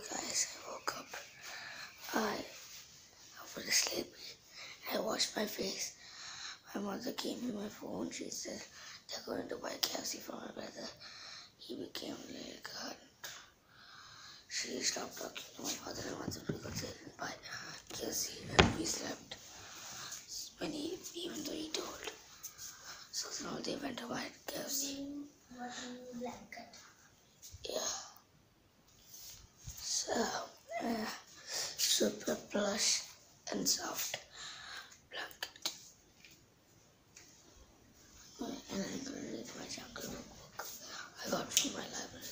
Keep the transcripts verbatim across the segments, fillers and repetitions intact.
guys, I woke up. I, I was sleepy. I washed my face. My mother gave me my phone. She said they're going to buy K F C for my brother. He became like a She stopped talking to my father and mother because they didn't buy K F C, and we slept when he, even though he told. So now they went to buy K F C. What a blanket. Yeah. So, uh, super plush and soft blanket. And I'm going to read my Jungle Book I got from my library.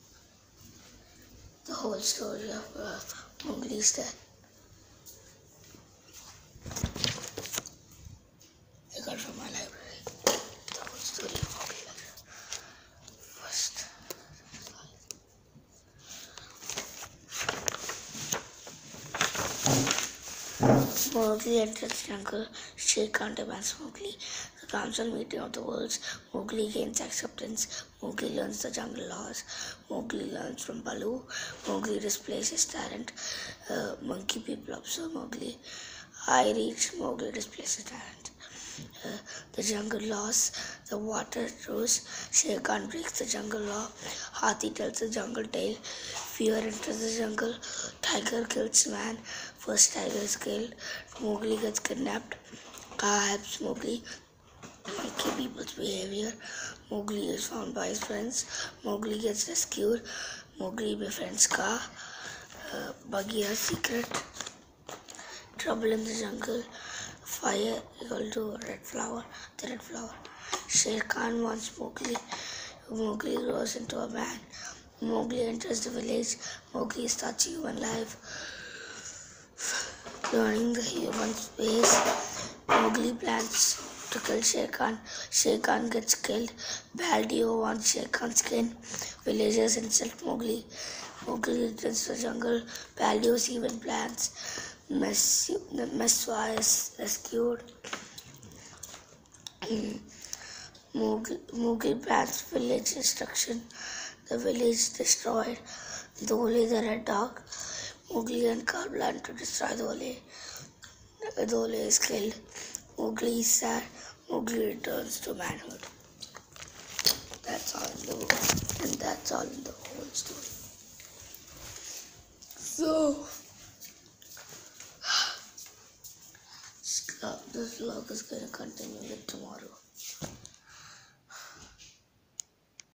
The whole story of uh, Mowgli's death. I got from my library. The whole story of Mowgli. First. Mowgli enters jungle. Shere Khan demands Mowgli. The council meeting of the worlds. Mowgli gains acceptance. Mowgli learns the jungle laws. Mowgli learns from Baloo. Mowgli displays his talent. Uh, monkey people observe Mowgli. I reach. Mowgli displays his talent. Uh, the jungle laws. The water rose. Shere Khan breaks the jungle law. Hathi tells the jungle tale. Fear enters the jungle. Tiger kills man. First tiger is killed. Mowgli gets kidnapped. Kaa helps Mowgli. Monkey people's behavior. Mowgli is found by his friends. Mowgli gets rescued. Mowgli befriends Kaa. Uh, Bagheera's secret. Trouble in the jungle. Fire equal to red flower. The red flower. Shere Khan wants Mowgli. Mowgli grows into a man. Mowgli enters the village. Mowgli starts human life. Learning the human space. Mowgli plans to kill Shere Khan. Shere Khan gets killed. Baldio wants Shere Khan's skin. Villagers insult Mowgli. Mowgli returns to the jungle. Baldio's even plans. Meswa is rescued. Mowgli, Mowgli plans village destruction. The village destroyed. Dhole the red dog. Mowgli and Kaa plan to destroy Dhole. Dhole is killed. Mowgli is sad. Mowgli returns to manhood. That's all in the book. And that's all in the whole story. So, this vlog is going to continue with tomorrow.